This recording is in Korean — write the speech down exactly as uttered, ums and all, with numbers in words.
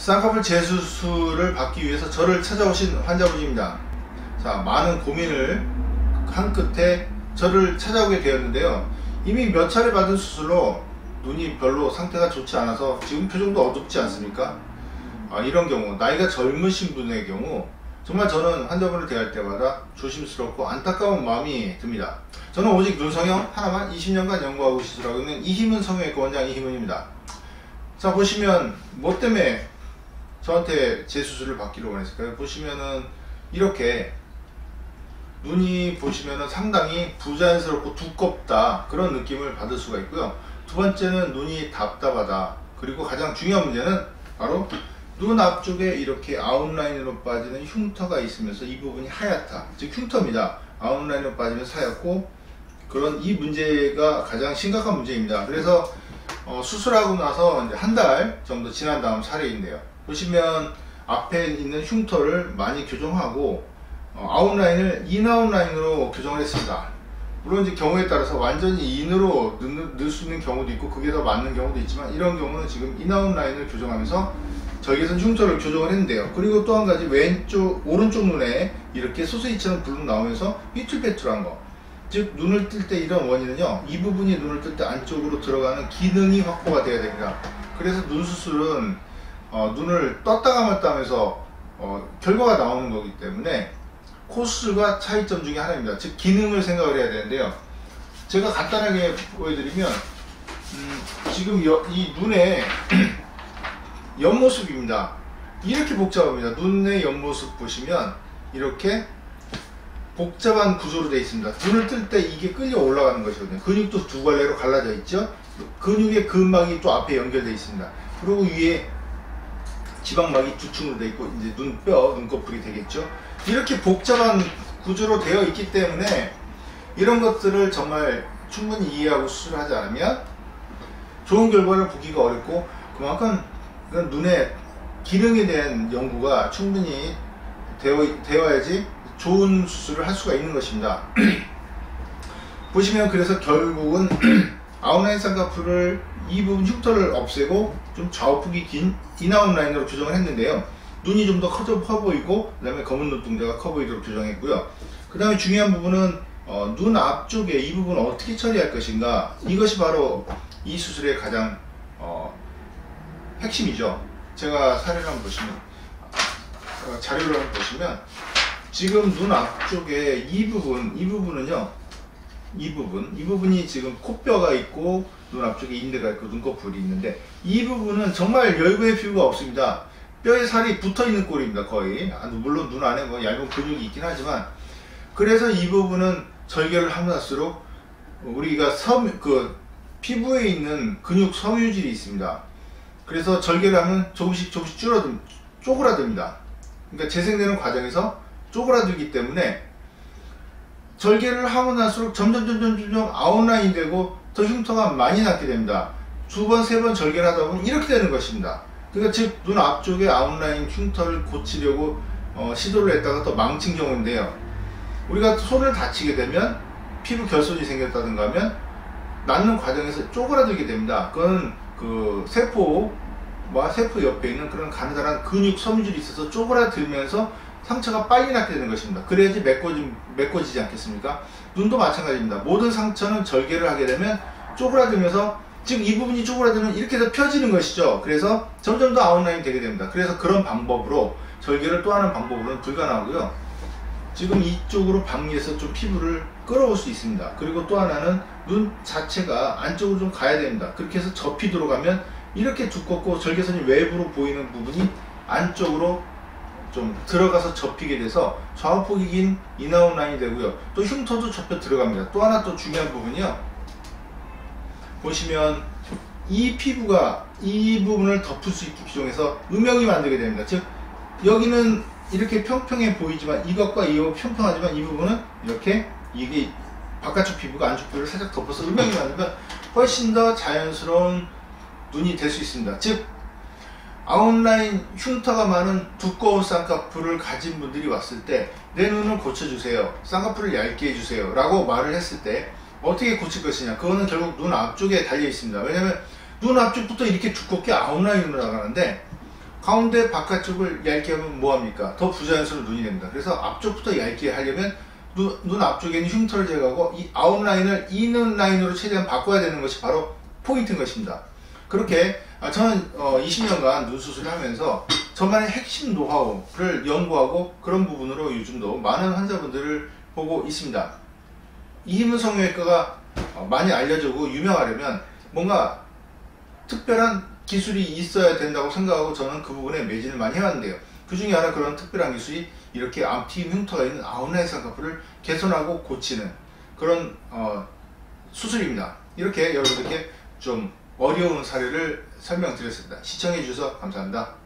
쌍꺼풀 재수술을 받기 위해서 저를 찾아오신 환자분입니다. 자, 많은 고민을 한 끝에 저를 찾아오게 되었는데요. 이미 몇 차례 받은 수술로 눈이 별로 상태가 좋지 않아서 지금 표정도 어둡지 않습니까? 아, 이런 경우, 나이가 젊으신 분의 경우 정말 저는 환자분을 대할 때마다 조심스럽고 안타까운 마음이 듭니다. 저는 오직 눈성형 하나만 이십 년간 연구하고 시술하고 있는 이희문 성형외과 원장 이희문입니다. 자, 보시면 뭐 때문에 저한테 재수술을 받기로 원했을까요? 보시면은 이렇게 눈이 보시면은 상당히 부자연스럽고 두껍다, 그런 느낌을 받을 수가 있고요. 두 번째는 눈이 답답하다. 그리고 가장 중요한 문제는 바로 눈 앞쪽에 이렇게 아웃라인으로 빠지는 흉터가 있으면서 이 부분이 하얗다. 즉 흉터입니다. 아웃라인으로 빠지면서 하얗고, 그런 이 문제가 가장 심각한 문제입니다. 그래서 어, 수술하고 나서 이제 한 달 정도 지난 다음 사례인데요. 보시면 앞에 있는 흉터를 많이 교정하고 어, 아웃라인을 인아웃라인으로 교정을 했습니다. 물론 이제 경우에 따라서 완전히 인으로 넣을 수 있는 경우도 있고 그게 더 맞는 경우도 있지만, 이런 경우는 지금 인아웃라인을 교정하면서 절개선 흉터를 교정을 했는데요. 그리고 또 한 가지, 왼쪽 오른쪽 눈에 이렇게 소세지처럼 불룩 나오면서 삐뚤빼뚤한 거, 즉 눈을 뜰 때 이런 원인은요, 이 부분이 눈을 뜰 때 안쪽으로 들어가는 기능이 확보가 돼야 됩니다. 그래서 눈 수술은 어, 눈을 떴다가 말다 하면서 어, 결과가 나오는 거기 때문에 코 수술과 차이점 중에 하나입니다. 즉 기능을 생각을 해야 되는데요. 제가 간단하게 보여드리면 음, 지금 여, 이 눈의 옆모습입니다. 이렇게 복잡합니다. 눈의 옆모습 보시면 이렇게 복잡한 구조로 되어 있습니다. 눈을 뜰 때 이게 끌려 올라가는 것이거든요. 근육도 두 갈래로 갈라져 있죠. 근육의 근막이 또 앞에 연결되어 있습니다. 그리고 위에 지방막이 두 층으로 되어 있고, 이제 눈뼈, 눈꺼풀이 되겠죠. 이렇게 복잡한 구조로 되어 있기 때문에 이런 것들을 정말 충분히 이해하고 수술하지 않으면 좋은 결과를 보기가 어렵고, 그만큼 눈의 기능에 대한 연구가 충분히 되어, 되어야지 좋은 수술을 할 수가 있는 것입니다. 보시면 그래서 결국은 아웃라인 쌍꺼풀을 이 부분 흉터를 없애고 좀 좌우폭이 긴 인아웃라인으로 교정을 했는데요. 눈이 좀 더 커 보이고, 그 다음에 검은 눈동자가 커 보이도록 교정했고요. 그 다음에 중요한 부분은 어, 눈 앞쪽에 이 부분을 어떻게 처리할 것인가, 이것이 바로 이 수술의 가장 어, 핵심이죠. 제가 사례를 한번 보시면, 어, 자료를 한번 보시면 지금 눈 앞쪽에 이 부분, 이 부분은요, 이 부분, 이 부분이 지금 코뼈가 있고 눈 앞쪽에 인대가 있고 눈꺼풀이 있는데, 이 부분은 정말 열구의 피부가 없습니다. 뼈에 살이 붙어 있는 꼴입니다, 거의. 물론 눈 안에 뭐 얇은 근육이 있긴 하지만, 그래서 이 부분은 절개를 하면 할수록 우리가 섬, 그 피부에 있는 근육 섬유질이 있습니다. 그래서 절개를 하면 조금씩 조금씩 줄어듭, 쪼그라듭니다. 그러니까 재생되는 과정에서 쪼그라들기 때문에 절개를 하고 나서록 점점 점점 점점 아웃라인이 되고 더 흉터가 많이 나게 됩니다. 두 번, 세 번 절개를 하다 보면 이렇게 되는 것입니다. 그러니까 즉 눈 앞쪽에 아웃라인 흉터를 고치려고 어, 시도를 했다가 또 망친 경우인데요. 우리가 손을 다치게 되면 피부 결손이 생겼다든가 하면 낫는 과정에서 쪼그라들게 됩니다. 그건 그 세포와 세포 옆에 있는 그런 가느다란 근육 섬유질이 있어서 쪼그라들면서 상처가 빨리 낫게 되는 것입니다. 그래야지 메꿔지, 메꿔지지 않겠습니까? 눈도 마찬가지입니다. 모든 상처는 절개를 하게 되면 쪼그라들면서, 즉 이 부분이 쪼그라들면 이렇게 해서 펴지는 것이죠. 그래서 점점 더 아웃라인이 되게 됩니다. 그래서 그런 방법으로 절개를 또 하는 방법으로는 불가능하고요. 지금 이쪽으로 방리해서 좀 피부를 끌어올 수 있습니다. 그리고 또 하나는 눈 자체가 안쪽으로 좀 가야 됩니다. 그렇게 해서 접히도록 하면 이렇게 두껍고 절개선이 외부로 보이는 부분이 안쪽으로 좀 들어가서 접히게 돼서 좌우폭이 긴 인아웃라인이 되고요. 또 흉터도 접혀 들어갑니다. 또 하나 또 중요한 부분이요. 보시면 이 피부가 이 부분을 덮을 수 있게 규정해서 음영이 만들게 됩니다. 즉 여기는 이렇게 평평해 보이지만, 이것과 이거 평평하지만 이 부분은 이렇게, 이게 바깥쪽 피부가 안쪽 피부를 살짝 덮어서 음영이 만들면 훨씬 더 자연스러운 눈이 될 수 있습니다. 즉 아웃라인 흉터가 많은 두꺼운 쌍꺼풀을 가진 분들이 왔을 때 내 눈을 고쳐주세요, 쌍꺼풀을 얇게 해주세요 라고 말을 했을 때 어떻게 고칠 것이냐, 그거는 결국 눈 앞쪽에 달려 있습니다. 왜냐면 눈 앞쪽부터 이렇게 두껍게 아웃라인으로 나가는데 가운데 바깥쪽을 얇게 하면 뭐합니까? 더 부자연스러운 눈이 됩니다. 그래서 앞쪽부터 얇게 하려면 눈, 눈 앞쪽에 있는 흉터를 제거하고 이 아웃라인을 이는 라인으로 최대한 바꿔야 되는 것이 바로 포인트인 것입니다. 그렇게 저는 이십 년간 눈 수술을 하면서 저만의 핵심 노하우를 연구하고 그런 부분으로 요즘도 많은 환자분들을 보고 있습니다. 이희문 성형외과가 많이 알려지고 유명하려면 뭔가 특별한 기술이 있어야 된다고 생각하고 저는 그 부분에 매진을 많이 해왔는데요. 그 중에 하나 그런 특별한 기술이 이렇게 앞뒤 흉터가 있는 아웃라인 쌍꺼풀을 개선하고 고치는 그런 어, 수술입니다. 이렇게 여러분들께 좀 어려운 사례를 설명드렸습니다. 시청해 주셔서 감사합니다.